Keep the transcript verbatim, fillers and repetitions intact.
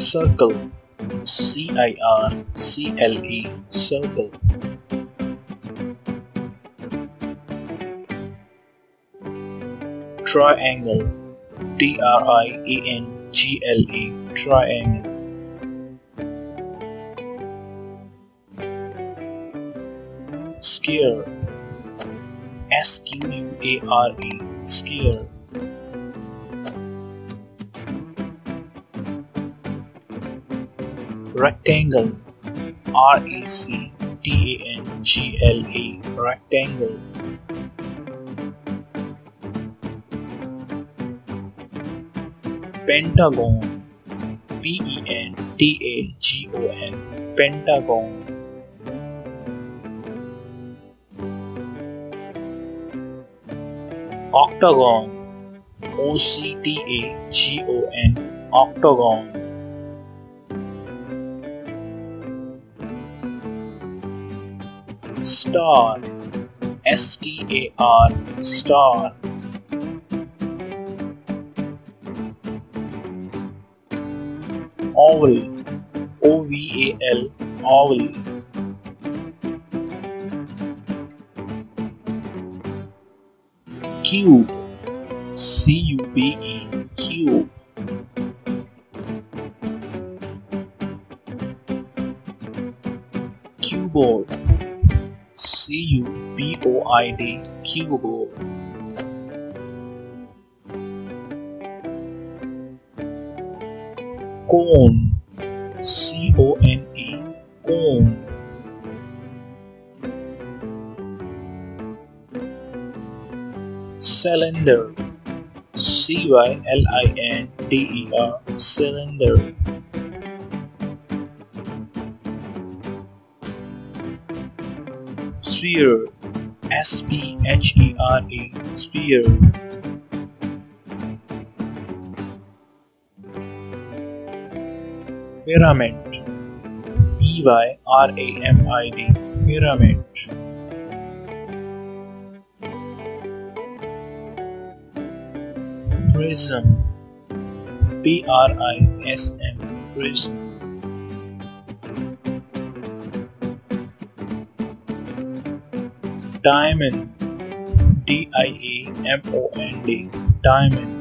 Circle, C I R C L E, circle. Triangle, T R I A N G L E, triangle. Square, S Q U A R E, square. Rectangle, R E C T A N G L E, rectangle. Pentagon, P E N T A G O N, pentagon. Octagon, O C T A G O N, octagon. Star, S T A R, star. Oval, O V A L, oval. Cube, C U B E, cube. Keyboard, C U B O I D, keyboard. Cone, C O N E, cone. Cylinder, C Y L I N D E R, cylinder. Sphere, S P H E R E, sphere. Pyramid, P Y R A M I D, pyramid. Prism, P R I S M, prism. Diamond, D I A M O N D, diamond.